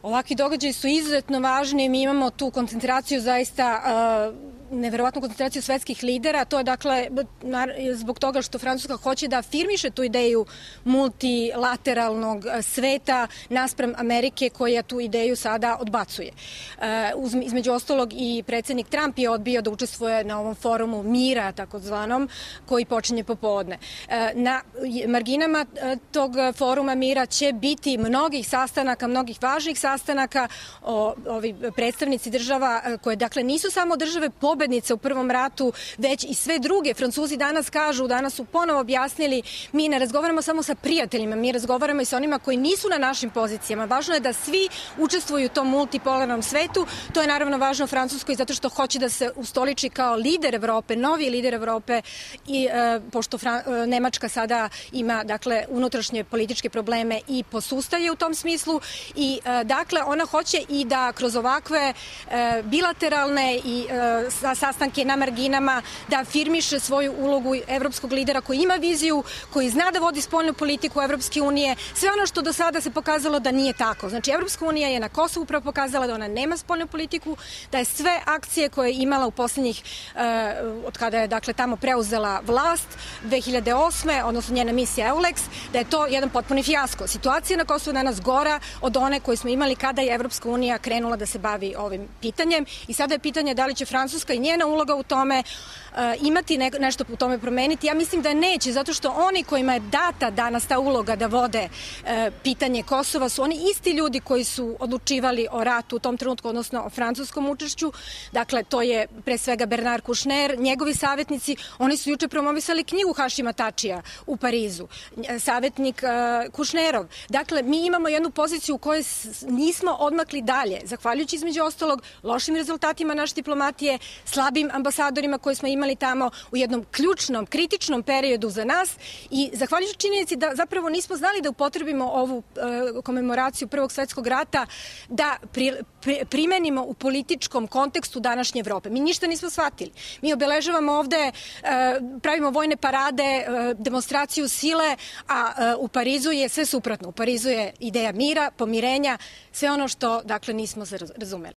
Ovakvi događaji su izuzetno važni, mi imamo tu koncentraciju zaista neverovatnu koncentraciju svetskih lidera. To je dakle zbog toga što Francuska hoće da afirmiše tu ideju multilateralnog sveta naspram Amerike koja tu ideju sada odbacuje. Između ostalog i predsjednik Trump je odbio da učestvuje na ovom forumu mira takozvanom koji počinje popodne. Na marginama tog foruma mira će biti mnogih sastanaka, mnogih važnih sastanaka. Ovi predstavnici država koje dakle nisu samo države pobednice u prvom ratu, već i sve druge. Francuzi danas kažu, danas su ponovo objasnili, mi ne razgovaramo samo sa prijateljima, mi razgovaramo i sa onima koji nisu na našim pozicijama. Važno je da svi učestvuju u tom multipolarnom svetu. To je naravno važno Francuskoj zato što hoće da se ustoliči kao lider Evrope, novi lider Evrope, i pošto Nemačka sada ima dakle unutrašnje političke probleme i posustaje u tom smislu, i dakle ona hoće i da kroz ovakve bilateralne i sastanke na marginama da afirmiše svoju ulogu evropskog lidera koji ima viziju, koji zna da vodi spoljnu politiku Evropske unije, sve ono što do sada se pokazalo da nije tako. Znači, Evropska unija je na Kosovu upravo pokazala da ona nema spoljnu politiku, da je sve akcije koje je imala u poslednjih, od kada je dakle tamo preuzela vlast 2008. odnosno njena misija EULEX, da je to jedan potpuni fijasko. Situacija na Kosovu danas gora od one koju smo imali kada je Evropska unija krenula da se bavi ovim pitanjem, i sada je pitanje da li će Francuska i njena uloga u tome imati nešto u tome promeniti. Ja mislim da neće, zato što oni kojima je data danas ta uloga da vode pitanje Kosova su oni isti ljudi koji su odlučivali o ratu u tom trenutku, odnosno o francuskom učešću. Dakle, to je pre svega Bernard Kouchner, njegovi savjetnici. Oni su juče promovisali knjigu Hašima Tačija u Parizu, savjetnik Kouchnerov. Dakle, mi imamo jednu poziciju u kojoj nismo odmakli dalje, zahvaljujući između ostalog lošim rezultatima naše diplomatije, slabim ambasadorima koje smo imali tamo u jednom ključnom, kritičnom periodu za nas, i zahvaljujući činjenici da zapravo nismo znali da upotrebimo ovu komemoraciju Prvog svetskog rata, da primenimo u političkom kontekstu današnje Evrope. Mi ništa nismo shvatili. Mi obeležavamo ovde, pravimo vojne parade, demonstraciju sile, a u Parizu je sve suprotno. U Parizu je ideja mira, pomirenja, sve ono što dakle nismo razumeli.